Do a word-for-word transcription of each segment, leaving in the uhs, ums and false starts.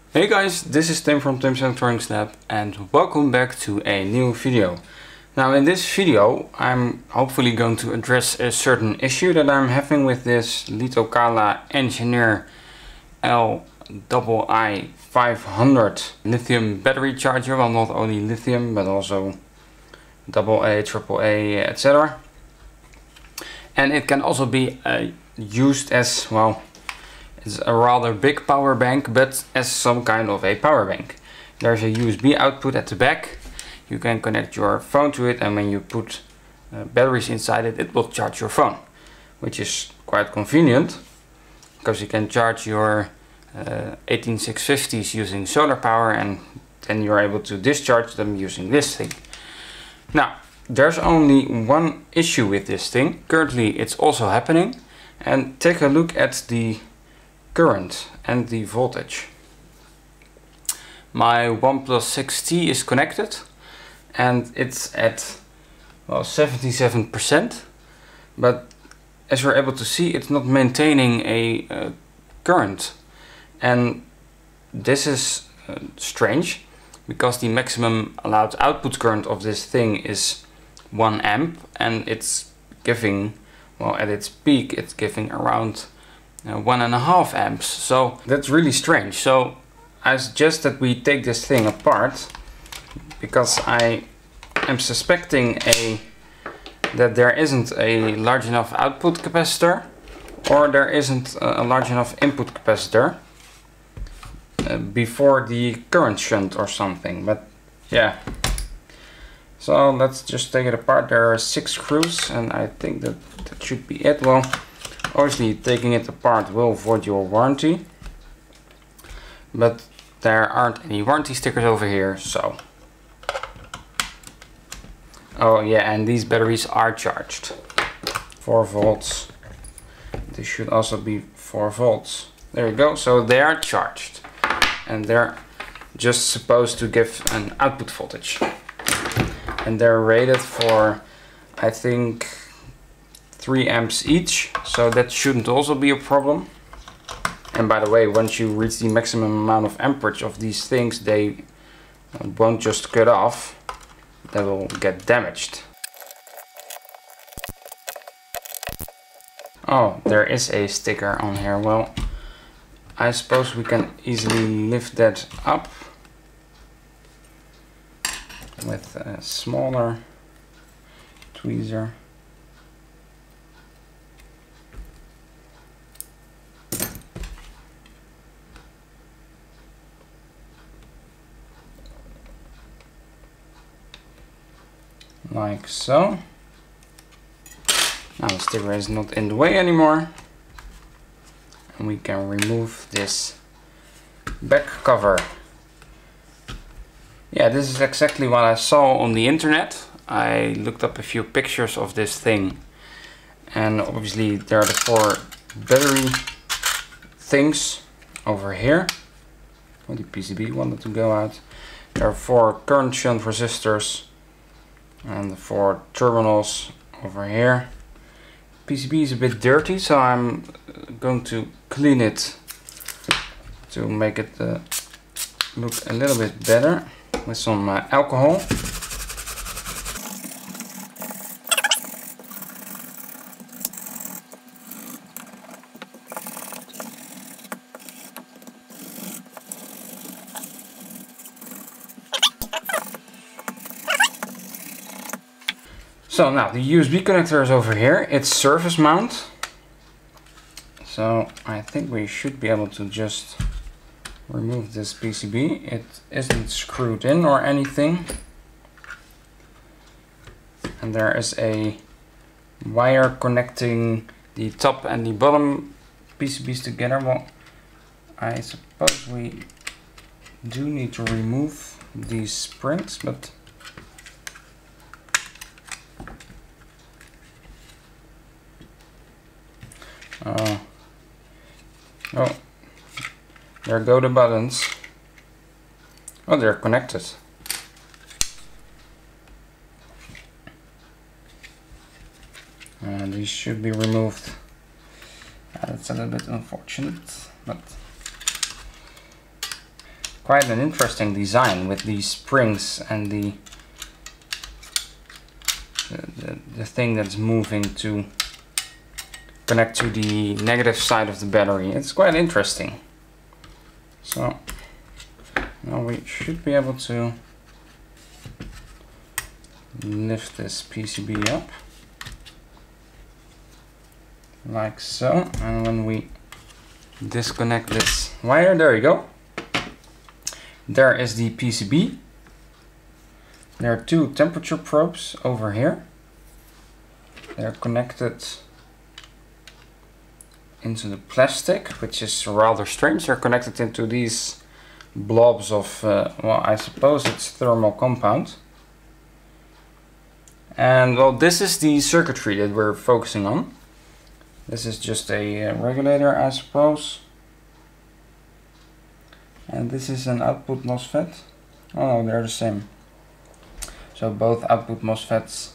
Hey guys, this is Tim from Tim's Electronics Lab and welcome back to a new video. Now in this video I'm hopefully going to address a certain issue that I'm having with this Litokala Engineer L I I five hundred lithium battery charger. Well, not only lithium but also double A, triple A, et cetera. And it can also be uh, used as, well, it's a rather big power bank, but as some kind of a power bank. There's a U S B output at the back. You can connect your phone to it, and when you put uh, batteries inside it, it will charge your phone, which is quite convenient because you can charge your uh, eighteen six fifties using solar power, and then you're able to discharge them using this thing. Now, there's only one issue with this thing. Currently, it's also happening, and take a look at the current and the voltage. My OnePlus six T is connected and it's at, well, seventy-seven percent, but as you're able to see, it's not maintaining a uh, current, and this is uh, strange because the maximum allowed output current of this thing is one amp, and it's giving, well, at its peak it's giving around Uh, one and a half amps. So that's really strange. So I suggest that we take this thing apart, because I am suspecting a that there isn't a large enough output capacitor, or there isn't a, a large enough input capacitor uh, before the current shunt or something. But yeah, so let's just take it apart. There are six screws and I think that that should be it. Well, obviously taking it apart will void your warranty, but there aren't any warranty stickers over here, so. Oh yeah, and these batteries are charged. four volts. This should also be four volts. There you go, so they are charged. And they're just supposed to give an output voltage. And they're rated for, I think, three amps each, so that shouldn't also be a problem. And by the way, once you reach the maximum amount of amperage of these things, they won't just cut off, they will get damaged. Oh, there is a sticker on here. Well, I suppose we can easily lift that up with a smaller tweezer. Like so. Now the sticker is not in the way anymore, and we can remove this back cover. Yeah, this is exactly what I saw on the internet. I looked up a few pictures of this thing, and obviously there are the four battery things over here. Oh, the P C B wanted to go out. There are four current shunt resistors and the four terminals over here. P C B is a bit dirty, so I'm going to clean it to make it uh, look a little bit better with some uh, alcohol. So now the U S B connector is over here. It's surface mount. So I think we should be able to just remove this P C B. It isn't screwed in or anything. And there is a wire connecting the top and the bottom P C Bs together. Well, I suppose we do need to remove these springs, but Uh, oh, there go the buttons. Oh, they're connected. And these should be removed. Uh, that's a little bit unfortunate, but quite an interesting design with these springs and the the, the, the thing that's moving to connect to the negative side of the battery. It's quite interesting. So now we should be able to lift this P C B up like so, and when we disconnect this wire, there you go. There is the P C B. There are two temperature probes over here. They're connected into the plastic, which is rather strange. They're connected into these blobs of, uh, well, I suppose it's thermal compound. And well, this is the circuitry that we're focusing on. This is just a uh, regulator, I suppose. And this is an output MOSFET. Oh no, they're the same. So both output MOSFETs,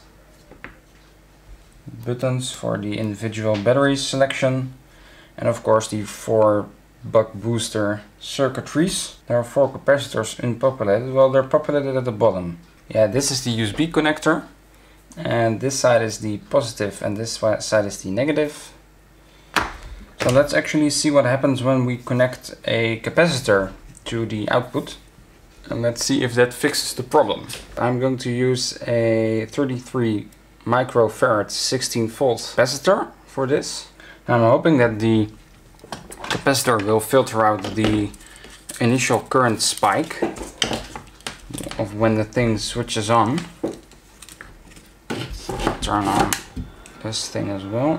buttons for the individual battery selection, and of course the four buck booster circuitries. There are four capacitors unpopulated. Well, they're populated at the bottom. Yeah, this is the U S B connector, and this side is the positive and this side is the negative. So let's actually see what happens when we connect a capacitor to the output, and let's see if that fixes the problem. I'm going to use a thirty-three microfarad sixteen volt capacitor for this. I'm hoping that the capacitor will filter out the initial current spike of when the thing switches on. Let's turn on this thing as well.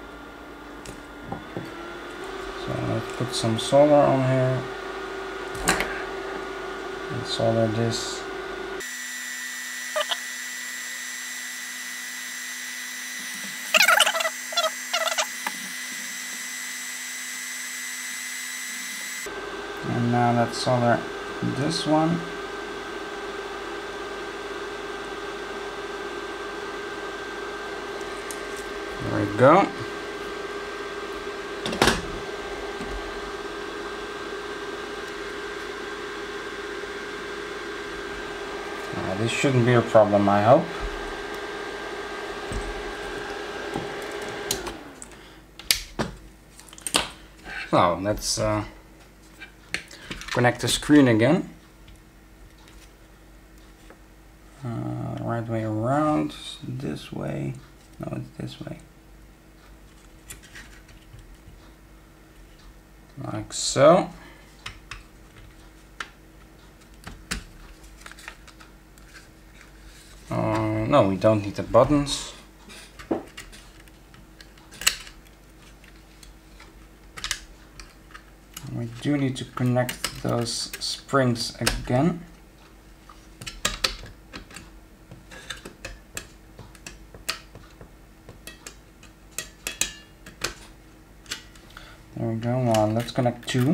So let's put some solder on here and solder this. And now let's solder this one. There we go. Uh, this shouldn't be a problem, I hope. So let's uh, connect the screen again. Uh, right way around, this way. No, it's this way. Like so. Uh, no, we don't need the buttons. We do need to connect those springs again. There we go. Well, let's connect two.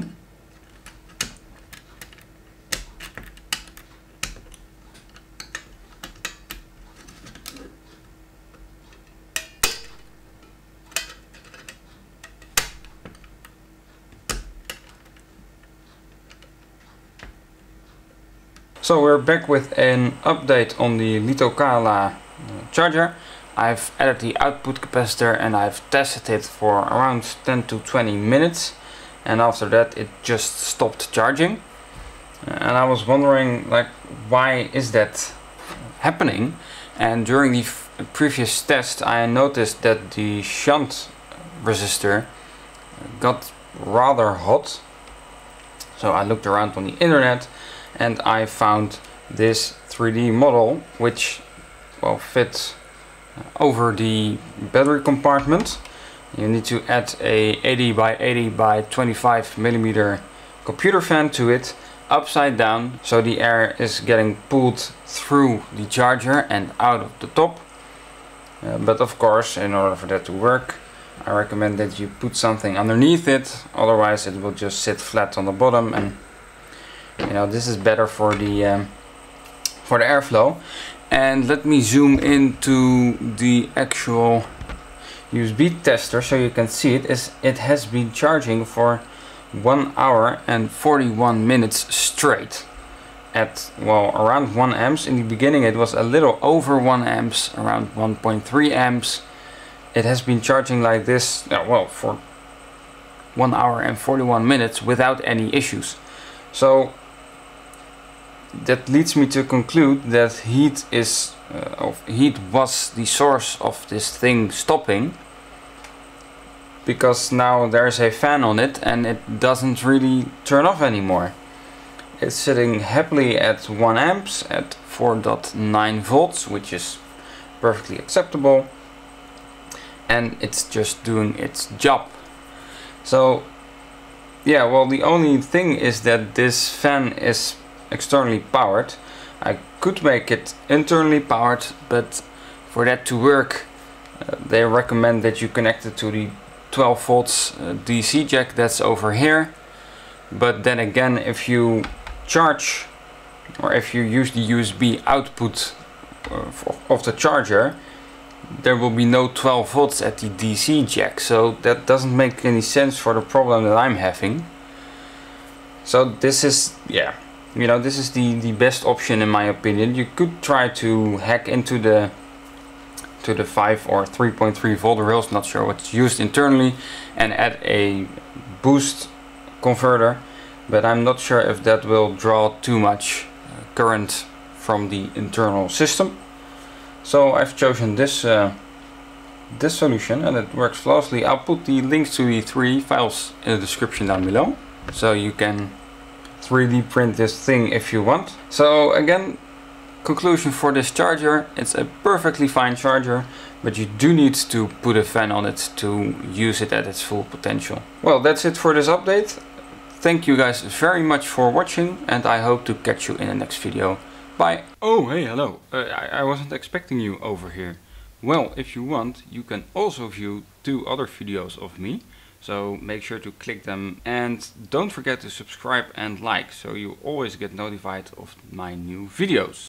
So we're back with an update on the Litokala uh, charger. I've added the output capacitor and I've tested it for around ten to twenty minutes, and after that it just stopped charging. And I was wondering, like, why is that happening? And during the f previous test I noticed that the shunt resistor got rather hot. So I looked around on the internet and I found this three D model which, well, fits over the battery compartment. You need to add a eighty by eighty by twenty-five millimeter computer fan to it, upside down, so the air is getting pulled through the charger and out of the top. Uh, but of course, in order for that to work, I recommend that you put something underneath it, otherwise it will just sit flat on the bottom, and you know, this is better for the um, for the airflow. And let me zoom into the actual U S B tester so you can see it. Is it has been charging for one hour and forty-one minutes straight at, well, around one amps. In the beginning it was a little over one amps, around one point three amps. It has been charging like this, uh, well, for one hour and forty-one minutes without any issues. So that leads me to conclude that heat is uh, of heat was the source of this thing stopping, because now there's a fan on it and it doesn't really turn off anymore. It's sitting happily at one amps at four point nine volts, which is perfectly acceptable, and it's just doing its job. So yeah, well, the only thing is that this fan is externally powered. I could make it internally powered, but for that to work uh, they recommend that you connect it to the twelve volts uh, D C jack that's over here. But then again, if you charge, or if you use the U S B output uh, of the charger, there will be no twelve volts at the D C jack, so that doesn't make any sense for the problem that I'm having. So this is, yeah, you know, this is the the best option in my opinion. You could try to hack into the to the five or three point three volt rails, not sure what's used internally, and add a boost converter, but I'm not sure if that will draw too much uh, current from the internal system. So I've chosen this uh, this solution, and it works flawlessly. I'll put the links to the three files in the description down below, so you can three D print this thing if you want. So again, conclusion for this charger: it's a perfectly fine charger, but you do need to put a fan on it to use it at its full potential. Well, that's it for this update. Thank you guys very much for watching, and I hope to catch you in the next video. Bye. Oh, hey, hello. Uh, I, I wasn't expecting you over here. Well, if you want, you can also view two other videos of me. So make sure to click them, and don't forget to subscribe and like, so you always get notified of my new videos.